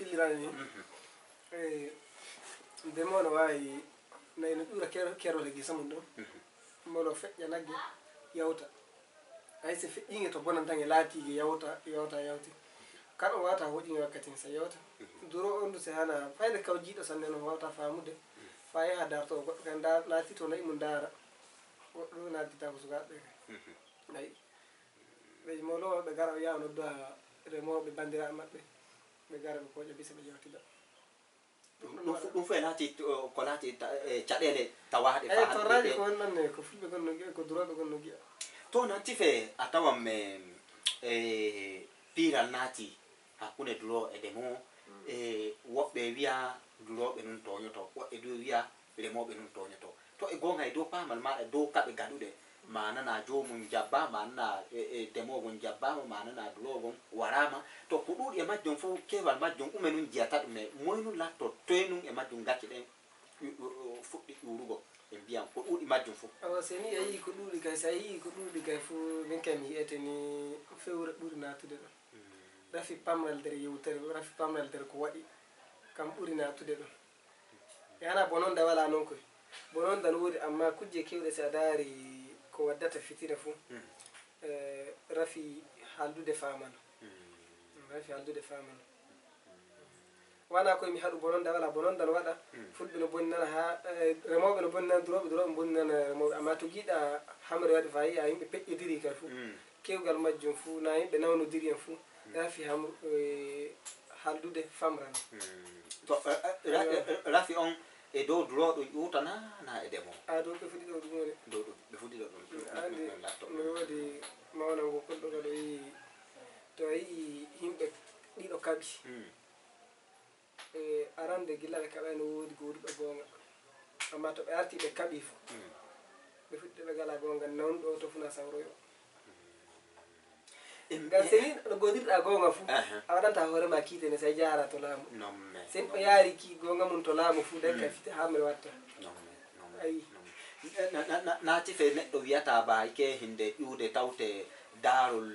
fillirani demo no wawi nayno ɗura kerole gesa mum ɗo molo feƴƴa nagge yawta hay so feƴƴinge to bonan tan e laatigue yawti kan o wawata hoƴinge wakkati so yawta duro on du so hana fayde kaw jiiɗo sanne no wawta famude fa yaha darto goɗɗo kay naati to nayi mum daara goɗɗo naatita ko sukaɓe kay ayi ɓe molo ɓe gara o yaha nodduha remoɓe bandiraɓe maɓɓe ɓe gara ɓe koƴa bisa ɓe yewtida ɗum fof e laati ko laati caɗele tawaɗe eyi torraji ko wonnanne ko fulɓe gonno giya ko duroɓe gonno giya to nanti fe a tawan me piiral naati hakkunde duro e demo woɓɓe wiya duroɓe nun toñoto woɓɓe du wiya remoɓe nun toñoto to e gonga e dow pamal maɗa dow kaɓe gaɗuɗe manana jomum jabba manana demogon jabbama manana durogon warama to ko ɗuɗi e majjum fof kewal majjum ɗume nun jiyata ɗum e moy nun latto toye nun e majjum gacce ɗen fuɗɗi ɗurugo e mbiyam ko ɗuɗi majjum fof so ni a yii ko ɗuɗi kay so a yii ko ɗuɗi kay fo min kam mi yiyete ni fewre ɓuri natude ɗon rafi pamral nder yewtere rafi pamral nder ko waɗi kam ɓuri natude ɗon e hana bononda wala noon koy bononda no woodi amma kujje kewɗe so a daari ko waddata fitina fo rafi haldude famano wana koye mi haɗu bononda wala bononda no waɗa fulɓe no bonnana ha remoɓe no bonnana duroɓe no bonnana remoɓe amma to jiiɗa hamre waɗi fa yiya yimɓe peƴƴodiri kadi fo kewgal majjum fo na yimɓe nawnodiri en fo rafi haldude famrano to rafi on e dow duroɗo ƴutana na e demo dow ɓe fuɗɗiɗo ɗumone ɓe fuɗɗiɗo ɗum andi mi woodi mawnago kolɗo kadi o yii to a yii yimɓe ɗiɗo kaɓi arande gila ɓe kaɓani woodi ko wurɓe gonga amma to ɓe arti ɓe kaɓi fo ɓe fuɗɗi ɓe gala gonga nawnuɗo to funa sawroyo ngam so ni ɗo godirɗa gonga fo a waɗanta hoorema kiitene so jara to laamu sen ɓe yaari ki gonga mum to laamu fo ɗen kay fite hamre watta ayi naati fe neɗɗo wiyata ba ke hinde ƴuude tawte daarol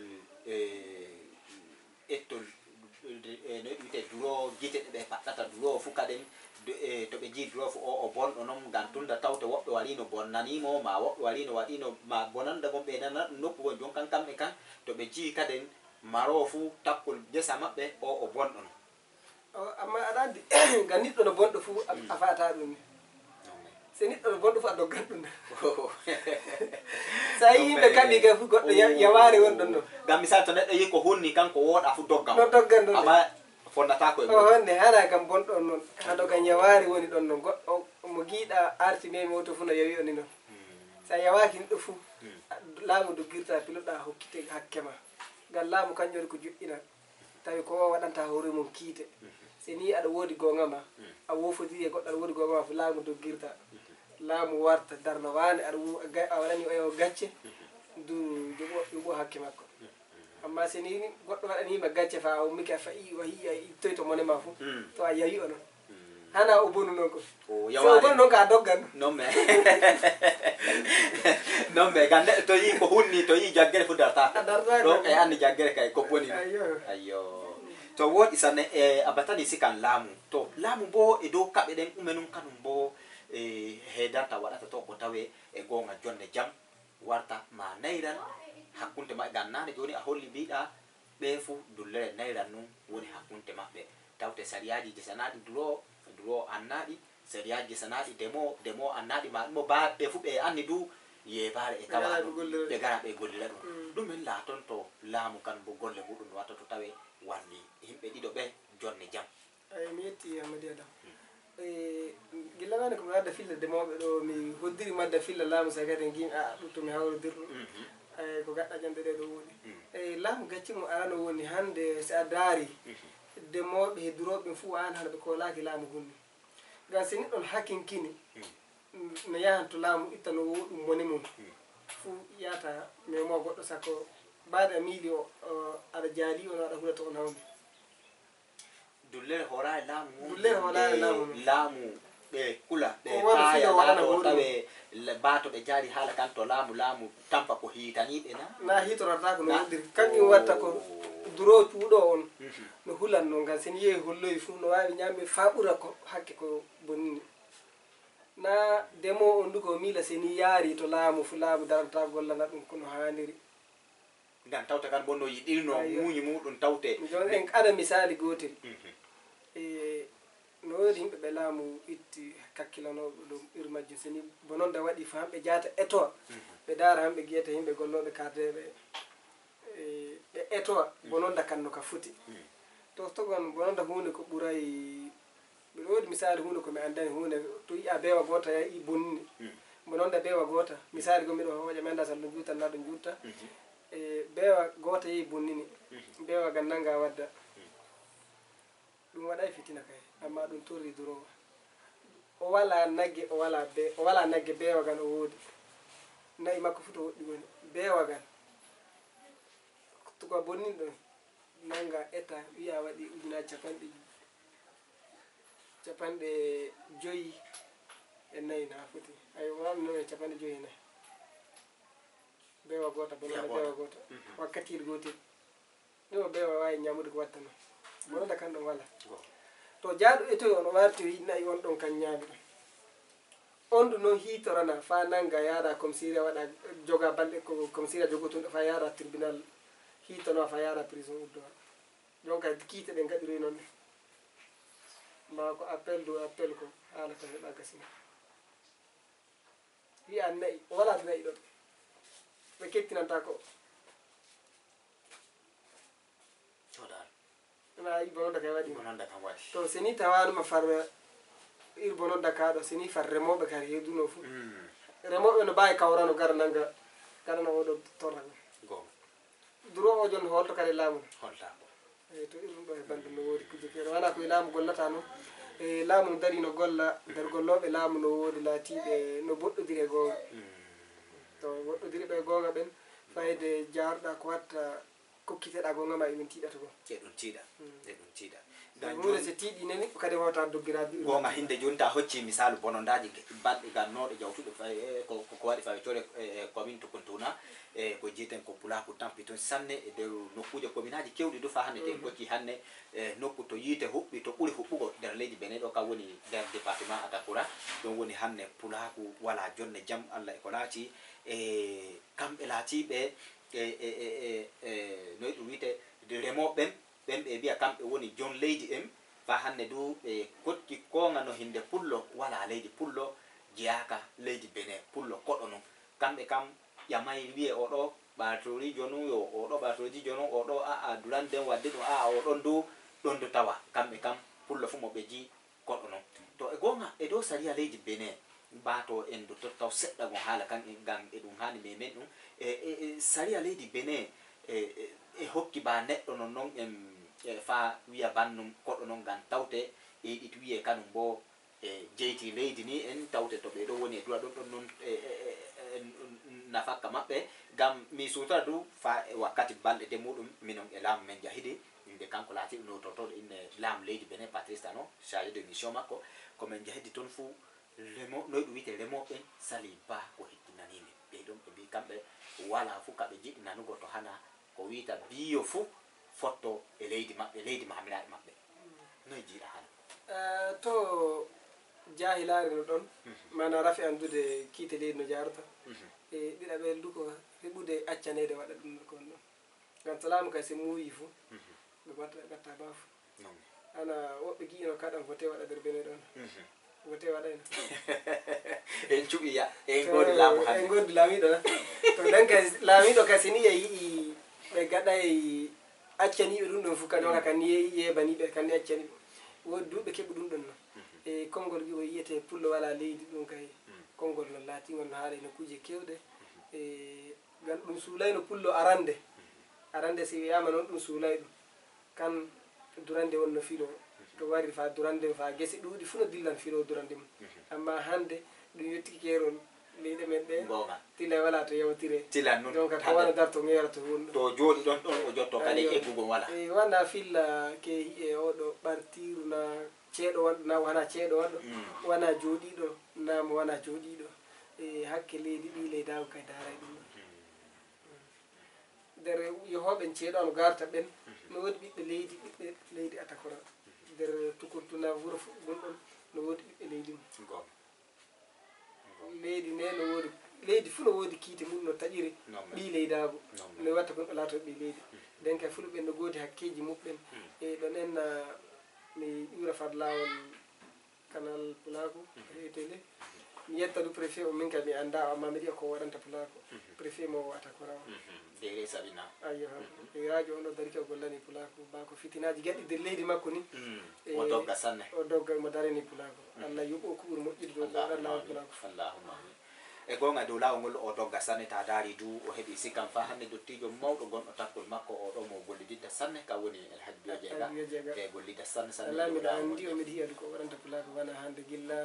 ettol no wiyete duro gite ɗe ɓe paɗɗata duro fu kaden to ɓe jii duro fu o bonɗo noon ngam tunda tawte woɓɓe warino bonnanimo ma woɓɓe warino waɗino ma bonanda gon ɓe nana ɗum nokku gon jon kan kamɓe kan to ɓe jii kaden maro fu takkol gesa maɓɓe o bonɗo no amma aɗa andi ngam niɗɗo no bonɗo fu a fata ɗum ni so niɗɗo no bonɗo fu a doggat ɗum so a yi yimɓe kaɓi kay fu goɗɗo yawari wonɗon ɗon ngam misal to neɗɗo yi ko hunni kanko woɗa fu doggan no doggan ɗon amma fonnata ko e honne hana kam bonɗon noon haɗo kam yawari woni ɗon noon goɗɗo mo giiɗa arti memi o to fu no yawi oni noon so a yawaki niɗɗo fu laamu doggirta piloɗa hokkite hakke ma ngam laamu kañum woni ko joƴƴina tawi ko waɗanta hoore mum kiite so ni aɗa woodi gonga ma a wofodiri e goɗɗo aɗa woodi gonga ma fo laamu doggirta laamu warta darno wane a waɗani o gacce du joɓo hakke makko amma so ni goɗɗo waɗanima gacce fa a ummike a fayi o hiya ittoy to mone ma fo to a yawi o noon hana o bonu noon ko so o bonu noon ko a doggan non mais gam neɗɗo to yi ko hunni to yi jaggere fu darta ɗo e anndi jaggere kay ko boni ayyo to woɗi sanne a batani sikan laamu to laamu bo e dow kaɓe ɗen ɗume num kanum bo heedanta waɗata to ko tawe e gonga jonde jam warta ma nayran hakkunte maɓɓe ngam nane joni a holli mbiɗa ɓe fu dullere nayran num woni hakkunte maɓɓe tawte sariyaji jesanaɗi duro annaɗi sariyaji jesanaɗi demo annaɗi ma ɗumo ba ɓe fu ɓe anni du yebare e kawa ɓe gara ɓe gollira ɗum ɗumen laaton to laamu kan bo golle muɗum watta to tawe warli yimɓe ɗiɗo ɓe jonne jam eyi mi yetti Amady Adam gillamani komi wadda filla demoɓe ɗo mi hoddiri madda filla laamu sa kadi gimi ɗum to mi hawrodirɗum ko gaɗɗa jonde ɗe ɗo woni eyi laamu gacci mo arano woni hande so a daari demoɓe e duroɓe fuu an hano ɓe kolaki laamu hunni ngam so niɗɗon hakkinkini no yahan to laamu itta no woɗum mone mum fuu yata memo goɗɗo sakko baade a miili o aɗa jaali on waɗa hulata on hawde dullere horare laamu laamu ɓe kula ɓe paaya laaɗo tawe bato ɓe jaari haala kan to laamu tampa ko hiitaniɓe na hitorata ko no woɗiri kañum watta ko duro cuuɗo on no hulanno ngam sen yehi holloyi fuu no wawi ñamde fa ɓura ko hakke ko bonni na demo on ndu ko miila seni yaari to laamu fu laamu darata gollana ɗum kono haniri ngam tawta kan bonno yiɗirno muuñi muɗum tawte jon en aɗa misali gotel no wodi yimɓe ɓe laamu itti kakkilanoɓe ɗum ɓir majjum seni bononda waɗi fo hamɓe jaata etoa ɓe daara hamɓe guiyata yimɓe golloɓe kardeɓe ɓe etoa bononda kanno ka foti to togon bononda hunde ko ɓuray ɓeɗo wodi misali hunde komi andani hunde to yiya beewa goota i bonni bononda beewa goota misali gomi ɗo hoƴa mi anda sal ɗum juutanna ɗum juutta beewa goota yehi bonnini beewa gan nanga wadda ɗum waɗay fitina kay amma ɗum torri durowa o wala nagge o wala nagge beewa gan o woodi nayi makko fu to woɗɗi woni beewa gan to ko bonni ɗon nanga eta wiya waɗi ujunaji capanɗe joyi e nayyi na foti ay wami noon e capanɗe joyi e nayyi beewa goota bononda beewa goota wakkatire gotel ɗum beewa wawi ñamude ko watta noon bononda kan ɗon wala to jaaɗo etoy on o warti nayi on ɗon kan ñaami ɗum on ɗum noon hitorana fa nanga yaara commissariat waɗa joga balɗe ko commissariat jogotoɗo fa yaara tribunal hitano fa yaara prison uddowa donc kiite ɗe gaɗiroy noon ɗe mbawa ko appel dow appel ko haalata heeɓa gasina wiya nayi wala nayi ɗon ɓe kettinanta ko na yi bononda kay waɗi to seni tawanuma far ir bononda kaɗo seni far remoɓe kadi hedduno fu remoɓe no mbawi kawrano gara nanga gaɗana oɗo torra duro o jon holto kadi laamu eyi to irum ɗo e balɗe no woodi kuje keeɗe wala koye laamu gollata noon e laamu no dari no golla nder golloɓe laamu no woodi laatiɓe no boɗɗodiri e goonga to woɗɗodiri ɓe goonga ɓen fayde jaaruɗa ko watta kokkiteɗa goonga ma emin tiiɗata gon ɗum tiiɗa ɗum tiiɗa hunde so tiiɗi nani kadi wawata doggiraɓe gonga hinde joni ta hocci misalu bonondaji balɗe gannoɗe jawtuɗe ko waɗi fawetore commune to kontuna ko jiiten ko pulaku tampi toon sanne e nder nokkuje commune aji kewɗi du fa hannde te gocci hanne nokku to yiite huɓɓi to ɓuuri huɓɓugo nder leydi Benin ɗo kam woni nder département Atakura ɗum woni hanne pulaku wala jonne jaam Allah e ko laati kamɓe laatiɓe noy ɗum wiite remoɓeɓen ɓen ɓe mbiya kamɓe woni jon leydi en fa hannde du ɓe kotti konga no hinde pullo wala leydi pullo jeyaka leydi Benin pullo koɗo non kamɓe kam ƴamayi wiye oɗo ɓatorijo nu yo oɗo ɓatorijo nu oɗo aa duranden wadde ɗum oɗon du ɗon du tawa kamɓe kam pullo fu mo ɓe ji koɗo non to e gonga e dow saria leydi Benin mbato en du tottaw seɗɗa gon haala kan ngam e ɗum hani memen ɗum saria leydi Benin e hokki ba neɗɗo non noon en fa wiya bannum koɗo noon ngam tawte e yiɗi wiye kanum bo jeyti leydi ni en tawte to ɓe ɗo woni e dura ɗon ɗon noon nafakka maɓɓe ngam mi sutora du fa wakkati balɗe de muɗum minon e laamu men jahidi inde kanko laatiɓe no totoɗo inne laamu leydi Benin Patrice Talon chargé de mission makko komin jahidi toon fuu remo noy ɗum wiyete remoɓe sali ba ko hettinanimi ɓe ɗon ɓe mbi kamɓe wala fu kaɓe jiɗi nanugo to hana ko wiyta biyo fu fotto e leydi maɓɓe leydi mamiraɓe maɓɓe noye jiiɗa hana to jahilare no ɗon mana rafi andude kiite leydi no jarata e ɗiɗaɓe du ko heɓude accanede waɗa ɗum kon ɗon ngam to laamu kay so muuyi fu ɓe gatta baafu ana woɓɓe giino kaɗan voté waɗa nder Benin ɗon voté waɗayno en cuɓiya en godi laamu hande en godi laamiɗo na to nden kay laamiɗo kay sini e yiɗi ɓe gaɗay accaniɓe ɗum ɗon fu kadi wona kan yebaniɓe kandi accaniɓe wodi duuɓe keɓi ɗum ɗon noon e konngol o yiyete pullo wala leydi ɗum kay konngol non laatigol no haala no kuje kewɗe e ngam ɗum suulayno pullo arande si wiyama noon ɗum suulay ɗum kan durande wonno filo to wari fa durande fa gese ɗuuɗi fu no dillan filo durande mum amma hande ɗum yettiki keerol leyɗe men ɗe tila wala to yewtire tilan noon donc ko wona darto ŋeera to wonɗo to jooɗi ɗon ɗon o jotto kadi eggugol wala e wona filla ke hiye oɗo ɓartiru na ceeɗo wanɗo na wona ceeɗo wanɗo wona jooɗiɗo nama wona jooɗiɗo e hakke leydi ɗi leydago kay daaray ɗum nder yohoɓen ceeɗo garta ɓen no woodi ɓiɓɓe leydi Atakora nder tukurtuna wuro gonɗon no woodi ɓiɓɓe leydi mum leydi ne no woodi leydi fuu no woodi kiite mum no taƴiri ɓi leydago no watta kon ɓe laatoɓe ɓi leydi nden kay fulɓe no goodi hakkeji muɓɓen e ɗon en mi ƴuura fad lawol canal Pulaku etele mi yetta du préfet o min kay mi anda amma mi ko waɗanta Pulaku préfet mo Atakora o dere sabina ayyo e radio on ɗo dari ko gollani Pulaku bako fitinaji gaɗi nder leydi makko ni o dogga sanne o dogga mo darani Pulaku Allah yoɓo ko ɓuuri moƴƴude dow lawol Pulaku allahumma e gonga dow lawol ngol o dogga sanne ta daari du o heɓi sikkam fa hande dottijo mawɗo gonɗo takkol makko o ɗo mo gollididda sanne ka woni Alhaji Bio Diega e gollidda sanne Allah miɗa andi o miɗa yiya ko waɗanta Pulaku wana hande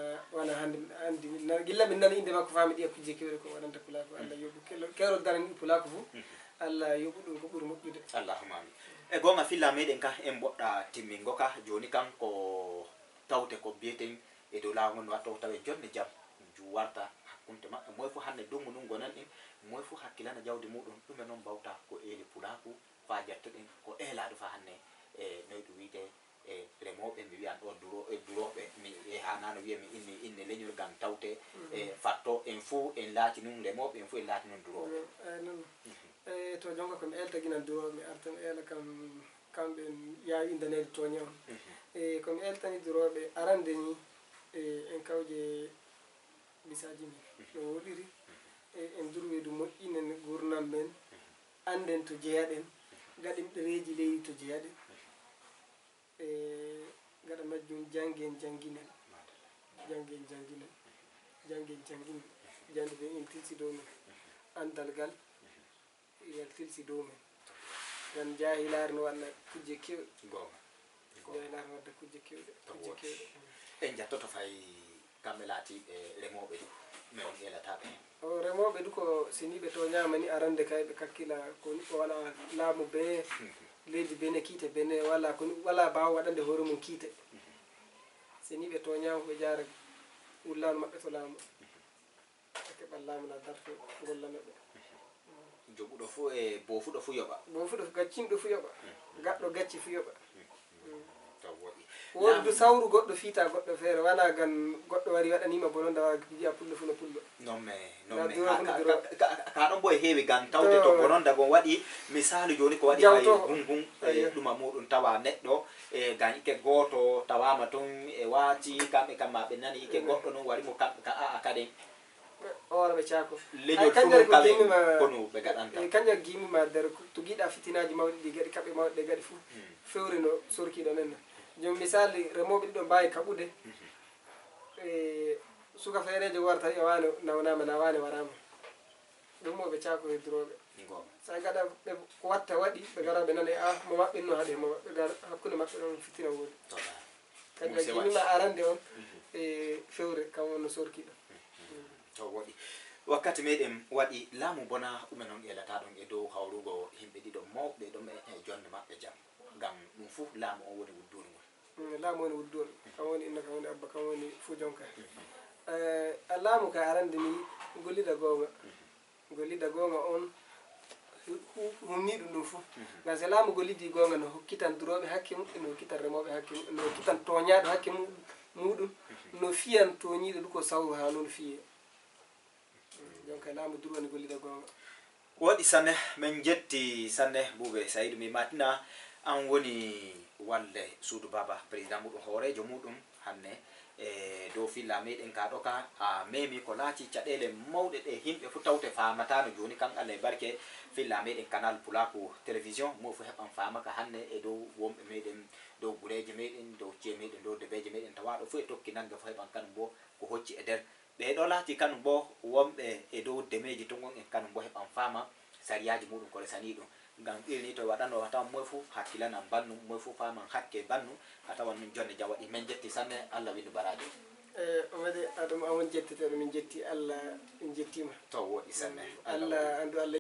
gilla min nani inde makko fa mi ɗiya kujje kewɗe ko waɗanta Pulaku Allah yoɓu kewro darani Pulaku fu Allah yoɓu ɗum ko ɓuuri moƴƴude allahumma amin e gonga filla meɗen ka en boɗɗa timmingo ka joni kan ko tawte ko biyeten e dow lawol ngol no watta tawe jonde jaam ju warta kunte maɓɓe moy fu hande dungu ɗum gonan en moy fu hakkilana jawdi muɗum ɗume noon mbawta ko eeli Pulaku fa jettoɗen ko eelaɗo fa hande e noy ɗum wiite e remoɓe mi wiyan ɗo duroɓe mi hanano wiya mi inni leñol gam tawte e fatto en fuu en laati nun remoɓe en fuu en laati nun duroɓe non to jonga komi elta guinan duroɓe mi artan eela kamɓe yawi indanede toñe on e komi eltani duroɓe arande ni en kawje bisaji min no woɗiri en durwedu moƴƴinen gurnam men anden to jeeyaɗen gaɗen ɗereji leydi to jeeyaɗen gaɗa majjum janguen janguinen jande ɓe en tilsi dow men andal gal yal tilsi dow men gan jahilare no wanna kujje kewɗe jahilare no wadda kujje kewɗe en jattoto fay kamɓe laatiɓe remoɓe du min elataɓe o remoɓe du ko siniɓe to ñamani arande kay ɓe kakkila koni wala laamu be leydi bene kiite bene wala koni wala bawa waɗande hoore mum kiite siniɓe to ñama ɓe jara wullano maɓɓe to laamu ɓe keɓal laamu na darto gollanoɓe joɓuɗo fo e bofuɗo fu yoɓa bofuɗo gaccinɗo fu yoɓa gaɗɗo gacci fu yoɓa taw woɗi woodi du sawru goɗɗo fiita goɗɗo feere wala gan goɗɗo wari waɗanima bonon dawa jiya pullo fu no pullo nomme ka ɗon bo e heewi gan tawde to bononda gon waɗi misalu joni ko waɗi fay gungun e ɗuma muɗum tawa neɗɗo e gan ike goto tawama toon e waati kamɓe kamma ɓe nani ike goɗɗo noon warimo kamɓe ka a kaden ora ɓe caako leñol fuɗum kalen kono ɓe gaɗanta kañum gimima nder to giɗa fitinaji mawɗi ɗi gaɗi kaɓe mawɗe ɗe gaɗi fuu fewre no sorkiɗo men joni misali remoɓe ɗiɗo mbawi kaɓude e suka feerejo warta e wane nawnama na wane warama ɗum mo ɓe caako hedduroɓe sa gaɗa ɓe ko watta waɗi ɓe gara ɓe nana a mo maɓɓinno haɗe mo maɓɓe gara hakkude maɓɓe ɗon fitina woodi kañum gimima arande on e fewre kam wonno sorkiɗo to woɗi wakkati meɗen waɗi laamu bona ɗumen on elata ɗon e dow hawrugo yimɓe ɗiɗo mawɓe ɗon e jonde maɓɓe jaam gam ɗum fuu laamu o woni wudduru ngol laamu woni wudduru kam woni inna kam woni abba kam woni fuu jonka a laamu ka arande ni gollida gonga on humni ɗum fuu gam so laamu gollidi gonga no hokkitan duroɓe hakke mum no hokkitan remoɓe hakke mum no hokkitan toñaɗo hakke muɗum no fiyan toñiɗo du ko sawru ha noon fiye donc laamu duru woni gollida gonga waɗi sanne min jetti sanne Boubé Saydou mi matina an woni walde suudu baba président muɗum hoorejo muɗum hanne e dow filla meɗen ka ɗo ka a memi ko laati caɗele mawɗe ɗe yimɓe fu tawte famatano joni kan Allah e barke filla meɗen canal Pulaku télévision mo fu heɓan famaka hanne e dow wonɓe meɗen dow gureje meɗen dow ci'e meɗen dow debeje meɗen tawaɗo fu e tokki nagge fo heɓan kanum bo ko hocci e nder ɓeɗo laati kanum bo wonɓe e dow demeji to gon en kanum bo heɓan fama sariyaji muɗum ko resani ɗum gam ɓirni to waɗano a tawan moy fo hakkilanan bannu moy fo faman hakke bannu a tawan ɗum jonde jam waɗi min jetti sanne Allah windu baraji o waɗi aɗum amon jettete ɗo min jetti Allah min jettima to woɗi sanne Allah andu Allah